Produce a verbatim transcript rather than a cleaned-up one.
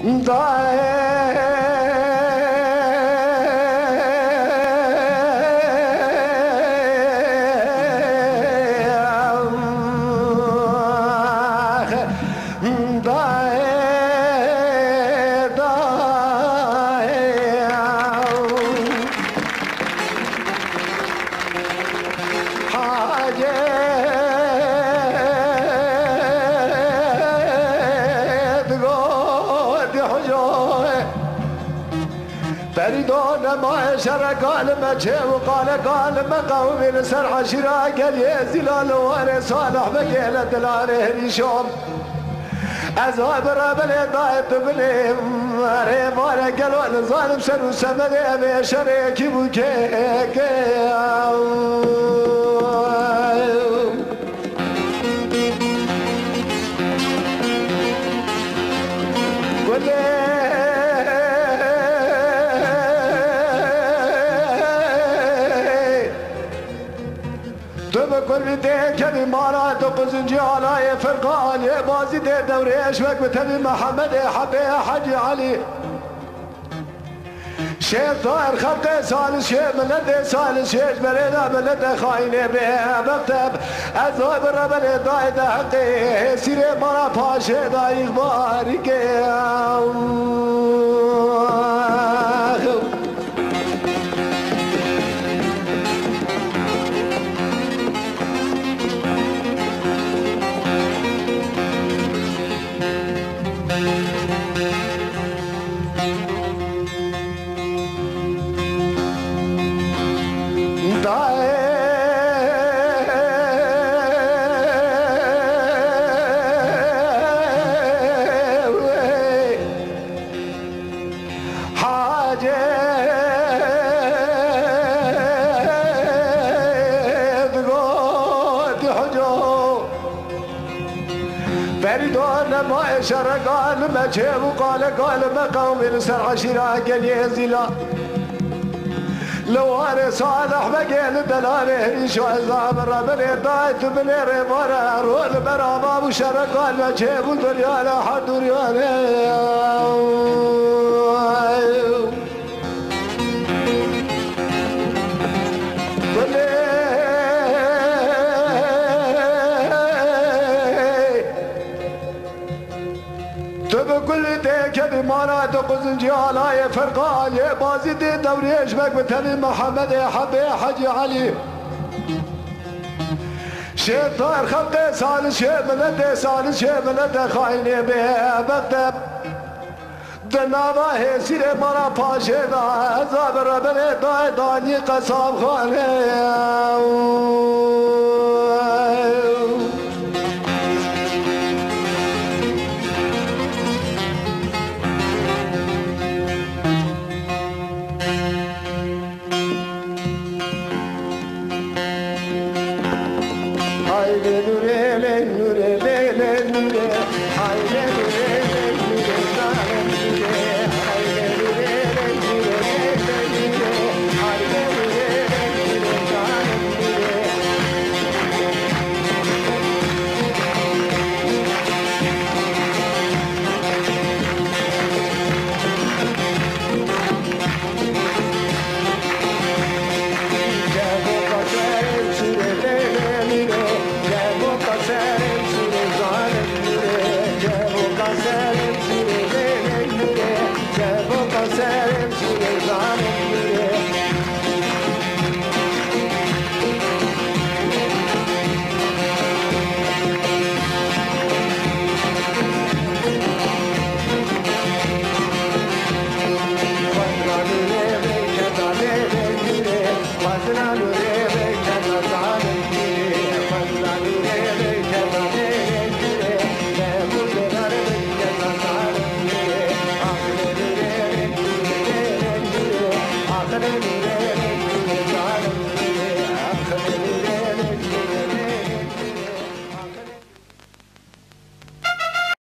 قال ما جاء وقال قال ما قومي لسر عشرة قال يا زلال وانا صالح بقيلة دلاره ريشوم أزهاب ربني ضايت بني ماري ماري قالوا الظالم سر وسمد أبي شريكي بكيك كل ديك الإمارات وقزنجي على فرقان يا بازي دي دوري أشوك بتبي محمد حبي حجي علي شيخ طاهر خلقي سالس شيخ ملدي سالس شيخ برينا ملدي خايني بيه مكتب أذهب الربني ضايد حقي سيري مرا باشي ضايق باركي شر قال ما جاء وقال قال ما قومي لسر عشيرة قال يا زلا لو أنا صالح بقيل دلالي ريشو عزام الربني ضايت بني ريمارا رول برابا وشر قال ما جاء والدنيا لا حد ريالي إمارات وقزنجي على فرقان يا بازي دي دوري اشبك بتبي محمد يا حبي حجي علي شيخ طاهر خلقي سالس شيخ ملدي سالس شيخ ملدي خايني بيه مكتب دنابا هي سيري مرا باشي دا عذاب ربني داي داني قصاب خاني Thank you.